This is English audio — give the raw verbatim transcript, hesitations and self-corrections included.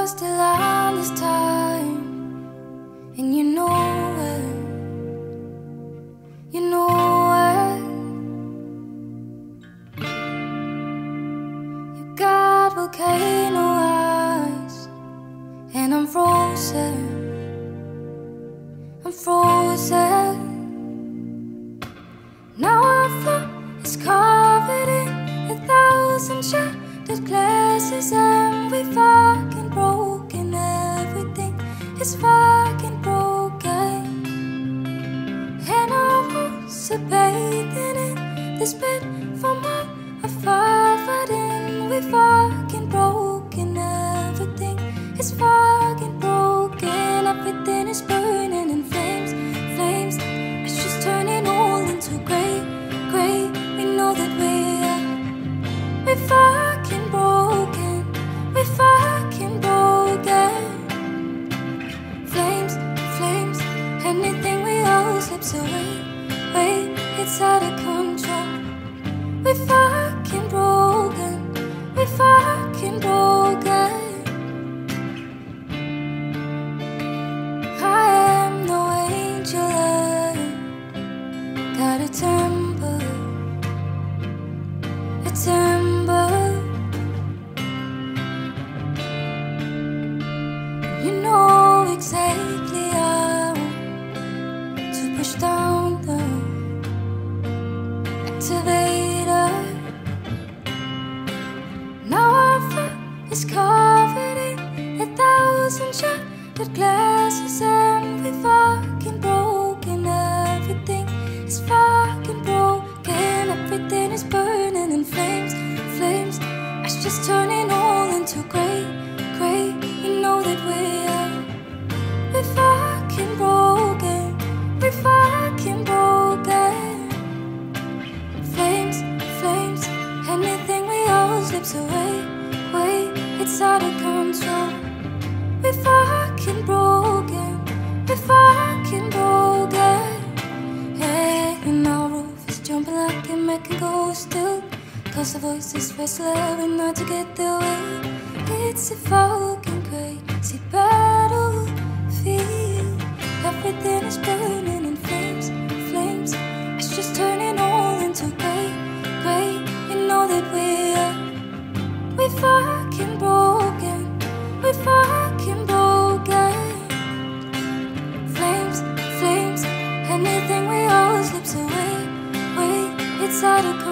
still around this time, and you know it, you know it. You got volcano eyes, and I'm frozen, I'm frozen. Now our floor is covered in a thousand shattered glasses, and we fucking broken. Everything is fucking broken, and our walls are bathing in this bed from all afar. Fighting, we fucking broken. Everything is fucking broken. Everything is burning in flames, flames. It's just turning all into grey, grey. We know that we are, we fucking broken, we fucking broken. Flames, flames. Anything we owe slips away, wait, it's out of control. We fucking broken, we fucking broken. I am no angel, I got a temper, a temper. You know exactly how to push down the activator. Now our floor is covered in a thousand shattered glasses, and we fucking broken. Everything is fucking broken. Everything is burning in flames, flames. It's just turning all into grey, grey. You know that we are, we fucking broken, we fucking broken. Flames, flames. Anything we owe slips away, wait, it's out of control. We fucking broken, we fucking broken. Hey, and our roof is jumping like it making go still, cause the voices wrestle and not to get their way. It's a fucking crazy battlefield. Everything is burning in flames, flames. It's just turning all into grey, grey. You know that we are, we fucking broken, we fucking broken. Flames, flames. Anything we owe slips away, wait, it's out of control.